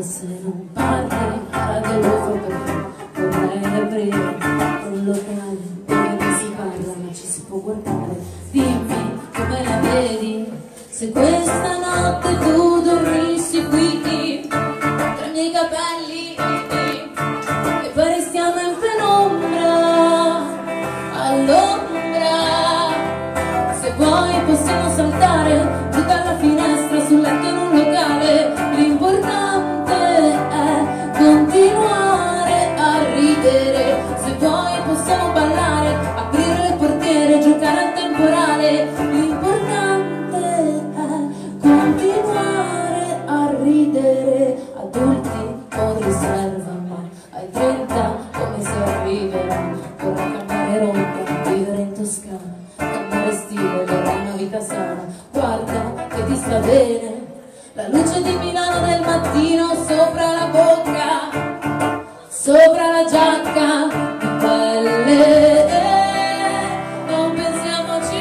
se non parli, radiofono perché vorrei aprire un locale dove non si parla ma ci si può guardare. Dimmi come la vedi, se questa notte tu dormissi qui tra i miei capelli e poi restiamo in penombra, all'ombra. Se vuoi possiamo saltare giù dalla finestra sul letto in un locale. L'importante è continuare a ridere. Se vuoi possiamo ballare, aprire le portiere, giocare al temporale. L'importante è continuare a ridere. Adulti con riserva, ma ai 30 come si arriverà? Vorrei cambiare roba, vivere in Toscana, cambiare stile, vorrei una vita sana. Guarda che ti sta bene la luce di Milano del mattino sopra la bocca, sopra la giacca di pelle. Non pensiamoci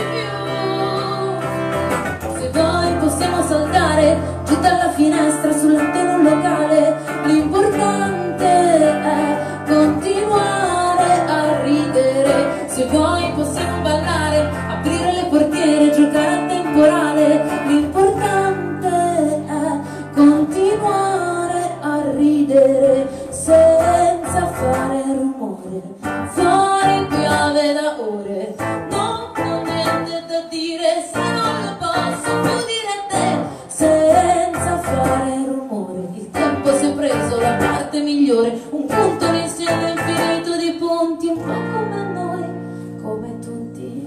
più. Se vuoi possiamo saltare giù dalla finestra sul letto in un locale. L'importante è continuare a ridere. Se vuoi possiamo ballare, aprire le portiere, giocare al temporale. L'importante è continuare a ridere senza fare rumore. Fuori piove da ore, non ho niente da dire se non lo posso più dire a te. Senza fare rumore, il tempo si è preso la parte migliore. Un punto insieme infinito di punti, un po' come noi, come tutti.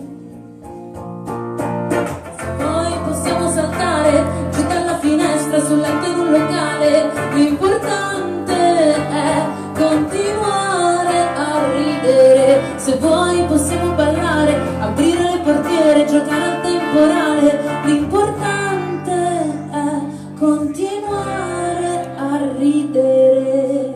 Se vuoi possiamo saltare giù dalla finestra sul letto in un locale. L'importante è continuare a ridere. Se vuoi possiamo ballare, aprire le portiere, giocare al temporale. L'importante è continuare a ridere.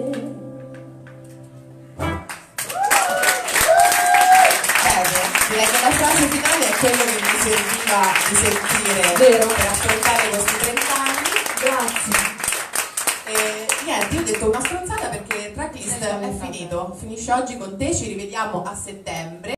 Direi che la frase finale è quello che mi serviva di sentire. Vero? Per affrontare questi 30 anni. Grazie. Niente, io ho detto una stronzata perché Tracklist è finito. Finisce oggi con te, ci rivediamo a settembre.